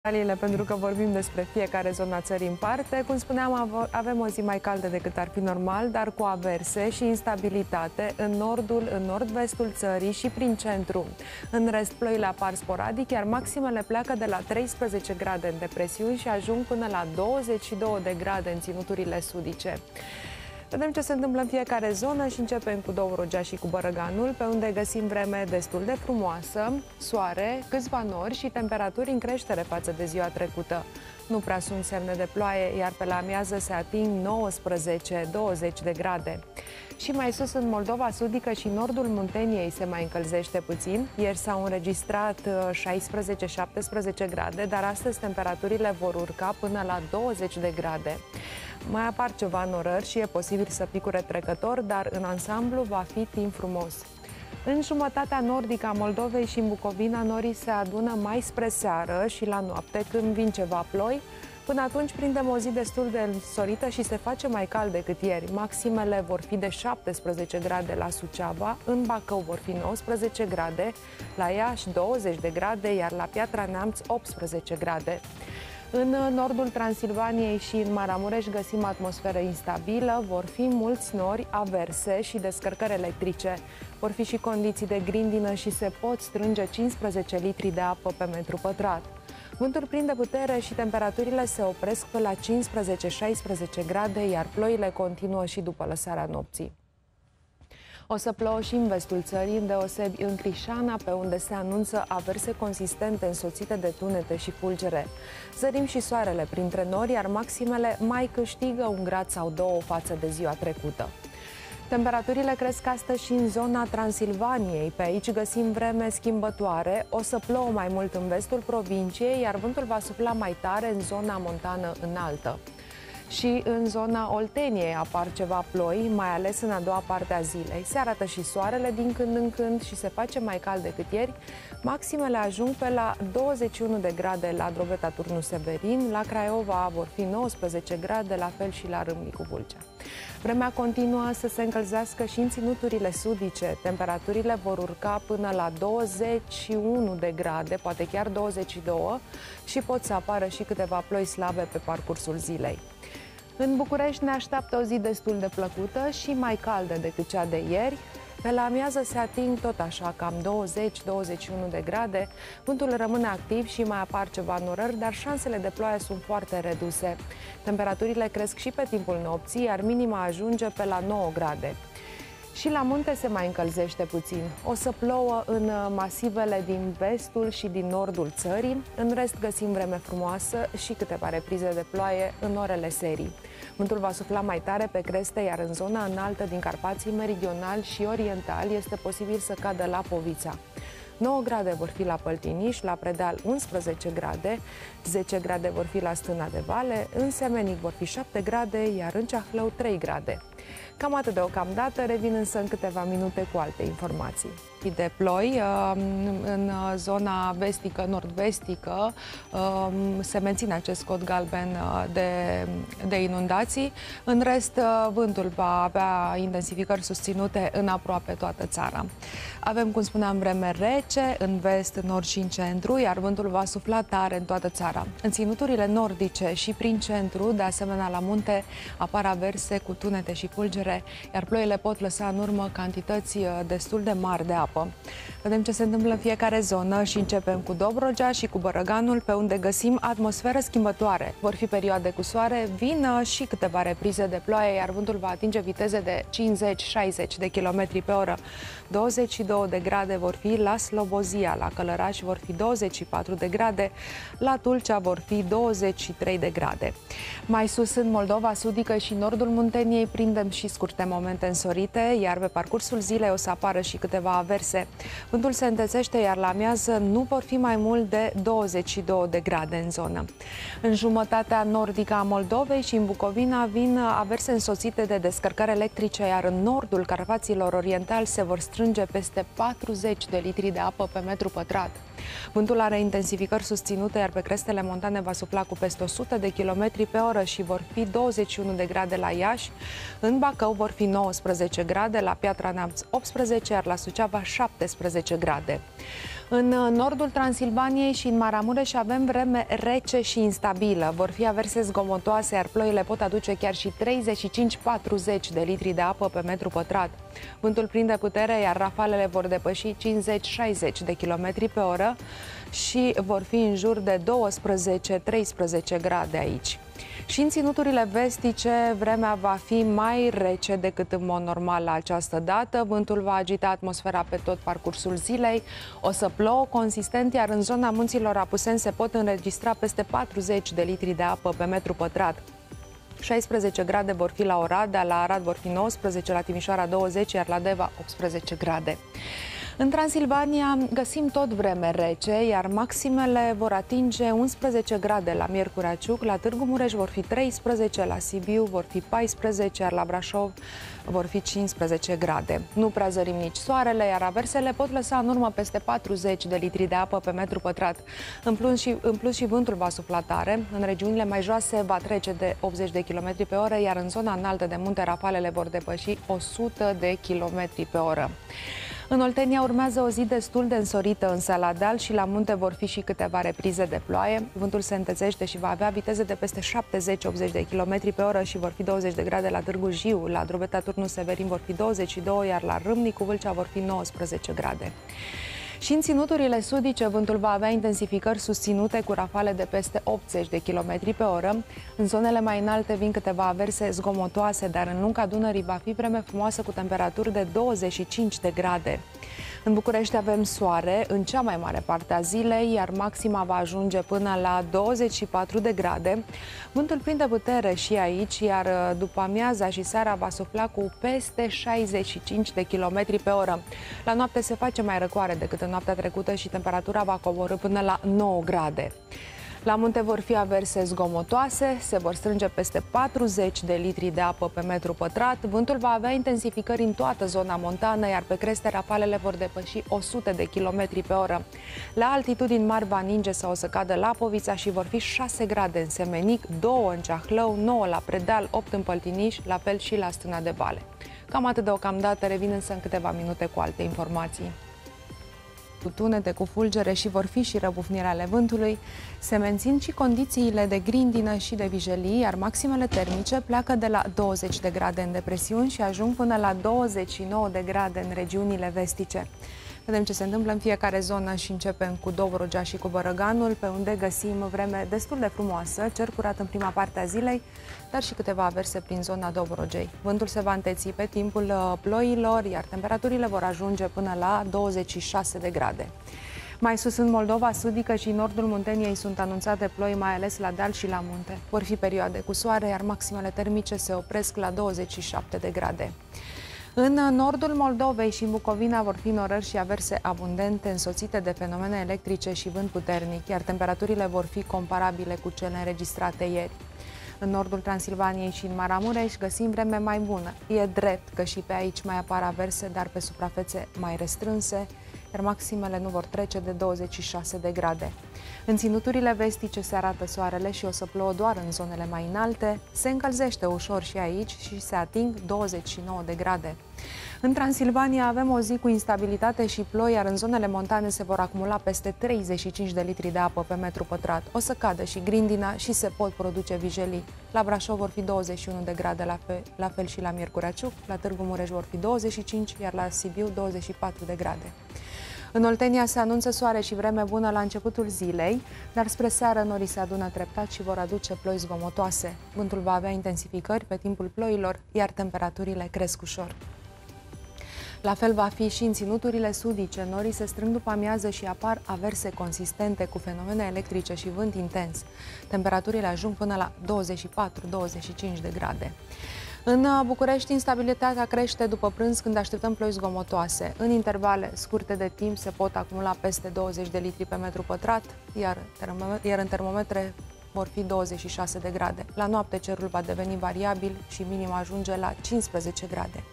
Detaliile, pentru că vorbim despre fiecare zonă a țării în parte. Cum spuneam, avem o zi mai caldă decât ar fi normal, dar cu averse și instabilitate în nordul, în nord-vestul țării și prin centru. În rest, ploile apar sporadic, iar maximele pleacă de la 13 grade în depresiuni și ajung până la 22 de grade în ținuturile sudice. Vedem ce se întâmplă în fiecare zonă și începem cu Dobrogea și cu Bărăganul, pe unde găsim vreme destul de frumoasă, soare, câțiva nori și temperaturi în creștere față de ziua trecută. Nu prea sunt semne de ploaie, iar pe la amiază se ating 19-20 de grade. Și mai sus, în Moldova Sudică și nordul Munteniei se mai încălzește puțin. Ieri s-au înregistrat 16-17 grade, dar astăzi temperaturile vor urca până la 20 de grade. Mai apar ceva norări și e posibil să picure trecător, dar în ansamblu va fi timp frumos. În jumătatea nordică a Moldovei și în Bucovina, norii se adună mai spre seară și la noapte, când vin ceva ploi. Până atunci prindem o zi destul de însorită și se face mai cald decât ieri. Maximele vor fi de 17 grade la Suceava, în Bacău vor fi 19 grade, la Iași 20 de grade, iar la Piatra Neamț 18 grade. În nordul Transilvaniei și în Maramureș găsim atmosferă instabilă, vor fi mulți nori, averse și descărcări electrice. Vor fi și condiții de grindină și se pot strânge 15 litri de apă pe metru pătrat. Vântul prinde putere și temperaturile se opresc pe la 15-16 grade, iar ploile continuă și după lăsarea nopții. O să plouă și în vestul țării, îndeosebi în Crișana, pe unde se anunță averse consistente însoțite de tunete și fulgere. Zărim și soarele printre nori, iar maximele mai câștigă un grad sau două față de ziua trecută. Temperaturile cresc astăzi și în zona Transilvaniei. Pe aici găsim vreme schimbătoare. O să plouă mai mult în vestul provinciei, iar vântul va sufla mai tare în zona montană înaltă. Și în zona Olteniei apar ceva ploi, mai ales în a doua parte a zilei. Se arată și soarele din când în când și se face mai cald decât ieri. Maximele ajung pe la 21 de grade la Drobeta Turnu Severin, la Craiova vor fi 19 grade, la fel și la Râmnicu Vâlcea. Vremea continuă să se încălzească și în ținuturile sudice. Temperaturile vor urca până la 21 de grade, poate chiar 22, și pot să apară și câteva ploi slabe pe parcursul zilei. În București ne așteaptă o zi destul de plăcută și mai caldă decât cea de ieri. Pe la amiază se ating tot așa, cam 20-21 de grade. Vântul rămâne activ și mai apar ceva norări, dar șansele de ploaie sunt foarte reduse. Temperaturile cresc și pe timpul nopții, iar minima ajunge pe la 9 grade. Și la munte se mai încălzește puțin. O să plouă în masivele din vestul și din nordul țării. În rest găsim vreme frumoasă și câteva reprize de ploaie în orele serii. Vântul va sufla mai tare pe creste, iar în zona înaltă din Carpații meridionali și orientali este posibil să cadă Lapovița. 9 grade vor fi la Păltiniș, la Predeal 11 grade, 10 grade vor fi la Stâna de Vale, în Semenic vor fi 7 grade, iar în Ceahlău 3 grade. Cam atât deocamdată, revin însă în câteva minute cu alte informații. De ploi, în zona vestică, nord-vestică, se menține acest cod galben de inundații. În rest, vântul va avea intensificări susținute în aproape toată țara. Avem, cum spuneam, vreme rece în vest, nord și în centru, iar vântul va sufla tare în toată țara. În ținuturile nordice și prin centru, de asemenea la munte, apar averse cu tunete și fulgere, iar ploile pot lăsa în urmă cantități destul de mari de apă. Vedem ce se întâmplă în fiecare zonă și începem cu Dobrogea și cu Bărăganul, pe unde găsim atmosferă schimbătoare. Vor fi perioade cu soare, vin și câteva reprize de ploaie, iar vântul va atinge viteze de 50-60 de km pe oră. 22 de grade vor fi la Slobozia, la Călăraș vor fi 24 de grade, la Tulcea vor fi 23 de grade. Mai sus, în Moldova Sudică și nordul Munteniei, prindem și scurte momente însorite, iar pe parcursul zilei o să apară și câteva averse. Vântul se întețește, iar la amiază nu vor fi mai mult de 22 de grade în zonă. În jumătatea nordică a Moldovei și în Bucovina vin averse însoțite de descărcări electrice, iar în nordul Carpaților orientali se vor strânge peste 40 de litri de apă pe metru pătrat. Vântul are intensificări susținute, iar pe crestele montane va sufla cu peste 100 de km pe oră și vor fi 21 de grade la Iași. În Bacău vor fi 19 grade, la Piatra Neamț 18, iar la Suceava 17 grade. În nordul Transilvaniei și în Maramureș avem vreme rece și instabilă. Vor fi averse zgomotoase, iar ploile pot aduce chiar și 35-40 de litri de apă pe metru pătrat. Vântul prinde putere, iar rafalele vor depăși 50-60 de km pe oră și vor fi în jur de 12-13 grade aici. Și în ținuturile vestice, vremea va fi mai rece decât în mod normal la această dată. Vântul va agita atmosfera pe tot parcursul zilei. O să plouă consistent, iar în zona munților Apuseni se pot înregistra peste 40 de litri de apă pe metru pătrat. 16 grade vor fi la Oradea, la Arad vor fi 19, la Timișoara 20, iar la Deva 18 grade. În Transilvania găsim tot vreme rece, iar maximele vor atinge 11 grade la Miercurea Ciuc, la Târgu Mureș vor fi 13, la Sibiu vor fi 14, iar la Brașov vor fi 15 grade. Nu prea zărim nici soarele, iar aversele pot lăsa în urmă peste 40 de litri de apă pe metru pătrat. În plus și vântul va sufla tare. În regiunile mai joase va trece de 80 de km pe oră, iar în zona înaltă de munte rafalele vor depăși 100 de km pe oră. În Oltenia urmează o zi destul de însorită, însă la deal și la munte vor fi și câteva reprize de ploaie. Vântul se întețește și va avea viteze de peste 70-80 de km pe oră și vor fi 20 de grade la Târgu Jiu, la Drobeta Turnu Severin vor fi 22, iar la Râmnicu Vâlcea vor fi 19 grade. Și în ținuturile sudice, vântul va avea intensificări susținute cu rafale de peste 80 de km pe oră. În zonele mai înalte vin câteva averse zgomotoase, dar în lunga Dunării va fi vreme frumoasă cu temperaturi de 25 de grade. În București avem soare în cea mai mare parte a zilei, iar maxima va ajunge până la 24 de grade. Vântul prinde putere și aici, iar după amiaza și seara va sufla cu peste 65 de km pe oră. La noapte se face mai răcoare decât în noaptea trecută și temperatura va coborî până la 9 grade. La munte vor fi averse zgomotoase, se vor strânge peste 40 de litri de apă pe metru pătrat. Vântul va avea intensificări în toată zona montană, iar pe creste rafalele vor depăși 100 de km pe oră. La altitudini mari va ninge sau o să cadă Lapovița și vor fi 6 grade în Semenic, 2 în Ceahlău, 9 la Predeal, 8 în Păltiniș, la fel și la Stâna de Vale. Cam atât deocamdată, revin însă în câteva minute cu alte informații. Cu tunete, cu fulgere și vor fi și răbufniri ale vântului, se mențin și condițiile de grindină și de vijelii, iar maximele termice pleacă de la 20 de grade în depresiuni și ajung până la 29 de grade în regiunile vestice. Vedem ce se întâmplă în fiecare zonă și începem cu Dobrogea și cu Bărăganul, pe unde găsim vreme destul de frumoasă, cer curat în prima parte a zilei, dar și câteva averse prin zona Dobrogei. Vântul se va înteți pe timpul ploilor, iar temperaturile vor ajunge până la 26 de grade. Mai sus în Moldova sudică și nordul Munteniei sunt anunțate ploi, mai ales la deal și la munte. Vor fi perioade cu soare, iar maximele termice se opresc la 27 de grade. În nordul Moldovei și în Bucovina vor fi norări și averse abundente, însoțite de fenomene electrice și vânt puternic, iar temperaturile vor fi comparabile cu cele înregistrate ieri. În nordul Transilvaniei și în Maramureș găsim vreme mai bună. E drept că și pe aici mai apar averse, dar pe suprafețe mai restrânse, iar maximele nu vor trece de 26 de grade. În ținuturile vestice se arată soarele și o să plouă doar în zonele mai înalte, se încălzește ușor și aici și se ating 29 de grade. În Transilvania avem o zi cu instabilitate și ploi, iar în zonele montane se vor acumula peste 35 de litri de apă pe metru pătrat. O să cadă și grindina și se pot produce vijelii. La Brașov vor fi 21 de grade, la fel și la Miercurea Ciuc, la Târgu Mureș vor fi 25, iar la Sibiu 24 de grade. În Oltenia se anunță soare și vreme bună la începutul zilei, dar spre seară norii se adună treptat și vor aduce ploi zgomotoase. Vântul va avea intensificări pe timpul ploilor, iar temperaturile cresc ușor. La fel va fi și în ținuturile sudice. Norii se strâng după amiază și apar averse consistente cu fenomene electrice și vânt intens. Temperaturile ajung până la 24-25 de grade. În București, instabilitatea crește după prânz când așteptăm ploi zgomotoase. În intervale scurte de timp se pot acumula peste 20 de litri pe metru pătrat, iar în termometre vor fi 26 de grade. La noapte cerul va deveni variabil și minima ajunge la 15 grade.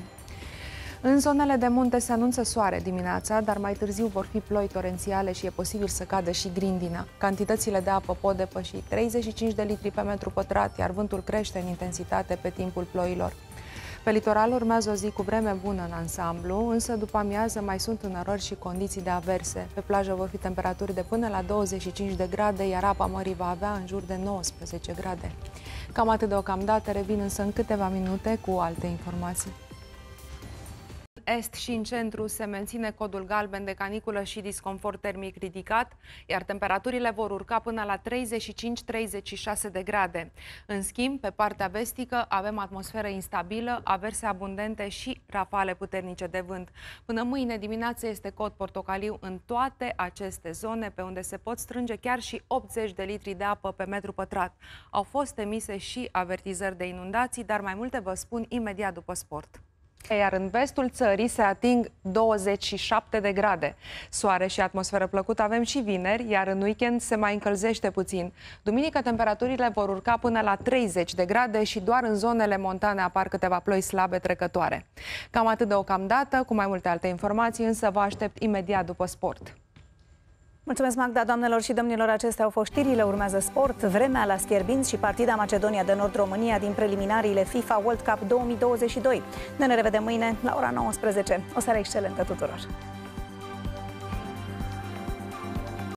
În zonele de munte se anunță soare dimineața, dar mai târziu vor fi ploi torențiale și e posibil să cadă și grindina. Cantitățile de apă pot depăși 35 de litri pe metru pătrat, iar vântul crește în intensitate pe timpul ploilor. Pe litoral urmează o zi cu vreme bună în ansamblu, însă după amiază mai sunt înărări și condiții de averse. Pe plajă vor fi temperaturi de până la 25 de grade, iar apa mării va avea în jur de 19 grade. Cam atât deocamdată, revin însă în câteva minute cu alte informații. În est și în centru se menține codul galben de caniculă și disconfort termic ridicat, iar temperaturile vor urca până la 35-36 de grade. În schimb, pe partea vestică avem atmosferă instabilă, averse abundente și rafale puternice de vânt. Până mâine dimineață este cod portocaliu în toate aceste zone, pe unde se pot strânge chiar și 80 de litri de apă pe metru pătrat. Au fost emise și avertizări de inundații, dar mai multe vă spun imediat după sport. Iar în vestul țării se ating 27 de grade. Soare și atmosferă plăcută avem și vineri, iar în weekend se mai încălzește puțin. Duminică temperaturile vor urca până la 30 de grade și doar în zonele montane apar câteva ploi slabe trecătoare. Cam atât deocamdată, cu mai multe alte informații, însă vă aștept imediat după sport. Mulțumesc, Magda. Doamnelor și domnilor, acestea au fost știrile. Urmează sport, vremea la fierbinți și partida Macedonia de Nord-România din preliminariile FIFA World Cup 2022. Noi ne revedem mâine la ora 19. O seară excelentă tuturor!